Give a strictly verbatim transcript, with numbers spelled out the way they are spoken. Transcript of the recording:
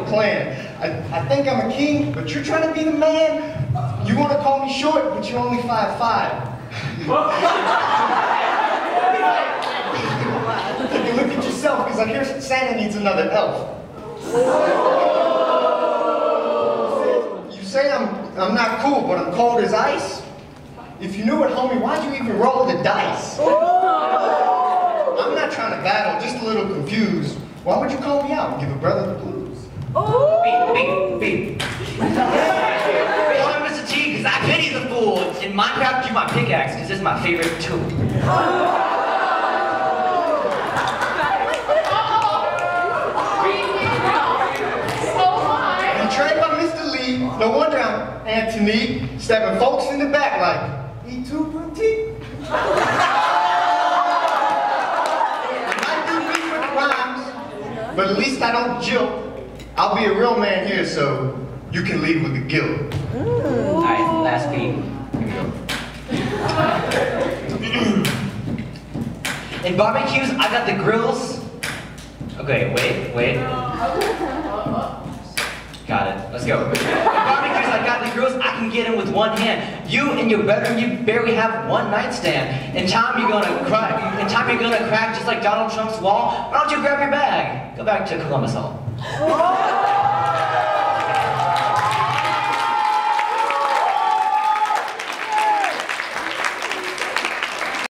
the clan. I, I think I'm a king, but you're trying to be the man. You want to call me short, but you're only five five. Take a look at yourself, because I hear Santa needs another elf. You say I'm, I'm not cool, but I'm cold as ice? If you knew it, homie, why'd you even roll the dice? I'm not trying to battle, just a little confused. Why would you call me out and give a brother the blues? Beat, beat, beat. Call me Mister T, because I pity the fool. In Minecraft, use my pickaxe, because it's my favorite tool. Betrayed by Mister Lee, no wonder I'm Anthony, stabbing folks in the back like, E two boutique. I might do beef with the rhymes, but at least I don't jilt. I'll be a real man here, so you can leave with the guilt. Alright, last beat. Here we go. In barbecues, I got the grills. Okay, wait, wait. Got it. Let's go. In barbecues, I got the grills. I can get in with one hand. You in your bedroom, you barely have one nightstand. In time, you're gonna crack. In time, you're gonna crack just like Donald Trump's wall. Why don't you grab your bag? Go back to Columbus Hall.